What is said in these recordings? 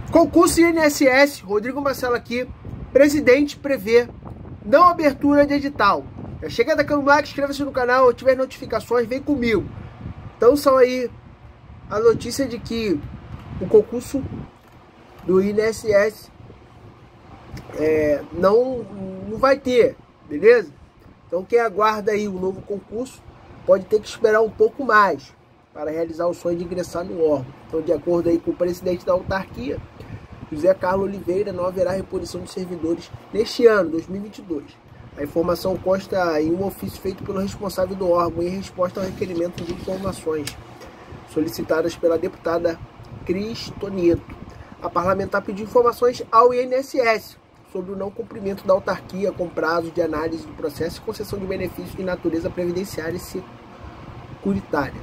Concurso INSS, Rodrigo Marcelo aqui. Presidente prevê não abertura de edital. Já chega dando like, inscreva-se no canal, tiver notificações, vem comigo. Então são aí a notícia de que o concurso do INSS não vai ter, beleza? Então quem aguarda aí o novo concurso pode ter que esperar um pouco mais para realizar o sonho de ingressar no órgão. Então, de acordo aí com o presidente da autarquia, José Carlos Oliveira, não haverá reposição de servidores neste ano, 2022. A informação consta em um ofício feito pelo responsável do órgão em resposta ao requerimento de informações solicitadas pela deputada Cris Tonieto. A parlamentar pediu informações ao INSS sobre o não cumprimento da autarquia com prazo de análise do processo e concessão de benefícios de natureza previdenciária e securitária.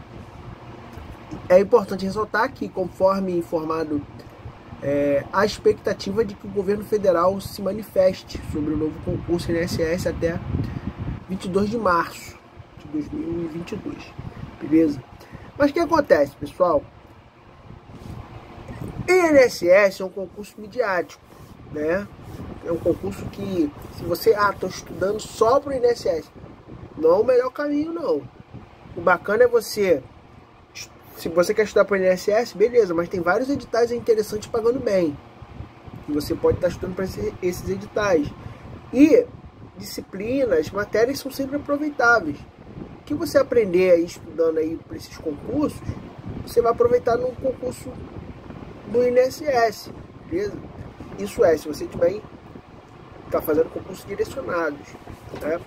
É importante ressaltar que, conforme informado, a expectativa de que o governo federal se manifeste sobre o novo concurso INSS até 22 de março de 2022, beleza? Mas o que acontece, pessoal? INSS é um concurso midiático, né? É um concurso que, se você, estou estudando só para o INSS, não é o melhor caminho, não. O bacana é você, se você quer estudar para o INSS, beleza, mas tem vários editais interessantes pagando bem. E você pode estar estudando para esses editais. E disciplinas, matérias são sempre aproveitáveis. O que você aprender aí estudando aí para esses concursos, você vai aproveitar no concurso do INSS, beleza? Isso é, se você também está fazendo concursos direcionados, né?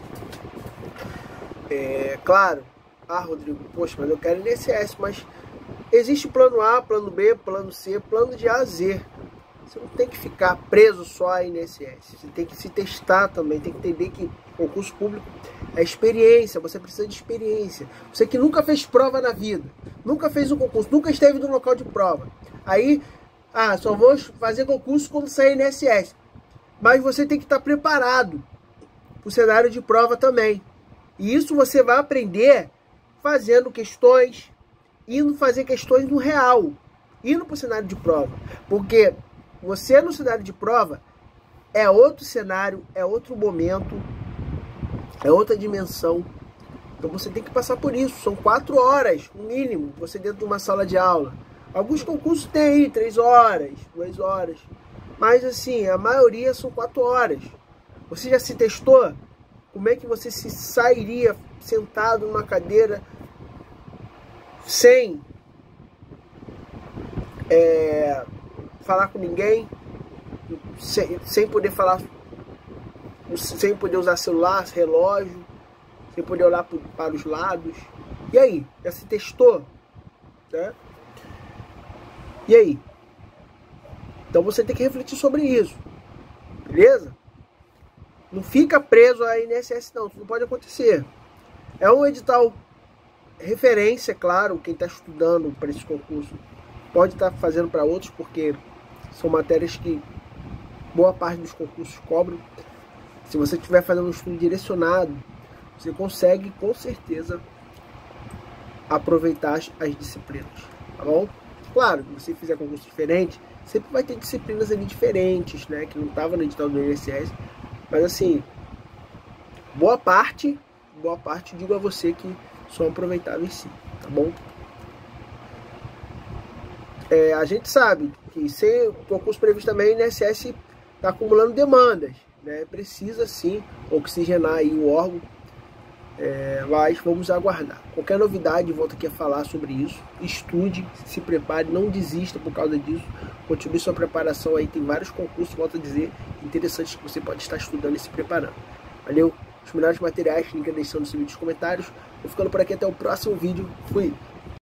Claro, Rodrigo, poxa, mas eu quero INSS, mas existe plano A, plano B, plano C, plano de A a Z. Você não tem que ficar preso só a INSS, você tem que se testar também, tem que entender que concurso público é experiência, você precisa de experiência. Você que nunca fez prova na vida, nunca fez um concurso, nunca esteve no local de prova, aí, só vou fazer concurso quando sair INSS. Mas você tem que estar preparado para o cenário de prova também. E isso você vai aprender fazendo questões, indo fazer questões no real, indo para o cenário de prova. Porque você no cenário de prova é outro cenário, é outro momento, é outra dimensão. Então você tem que passar por isso. São 4 horas, no mínimo, você dentro de uma sala de aula. Alguns concursos tem aí 3 horas, 2 horas. Mas assim, a maioria são 4 horas. Você já se testou? Como é que você se sairia sentado numa cadeira sem falar com ninguém, sem poder falar, sem poder usar celular, relógio, sem poder olhar para os lados? E aí? Já se testou? Né? E aí? Então você tem que refletir sobre isso, beleza? Não fica preso a INSS não, isso não pode acontecer. É um edital referência, claro, quem está estudando para esse concurso pode estar fazendo para outros, porque são matérias que boa parte dos concursos cobram. Se você estiver fazendo um estudo direcionado, você consegue com certeza aproveitar as disciplinas, tá bom? Claro, se você fizer concurso diferente, sempre vai ter disciplinas ali diferentes, né, que não estavam no edital do INSS, mas assim, boa parte, digo a você que são aproveitáveis sim, tá bom? A gente sabe que sem o concurso previsto também, o INSS está acumulando demandas, né, precisa sim oxigenar aí o órgão, mas vamos aguardar. Qualquer novidade, volto aqui a falar sobre isso. Estude, se prepare, não desista por causa disso. Continue sua preparação aí, tem vários concursos, volto a dizer, interessantes que você pode estar estudando e se preparando. Valeu? Os melhores materiais, link na descrição desse vídeo, nos comentários. Vou ficando por aqui até o próximo vídeo. Fui!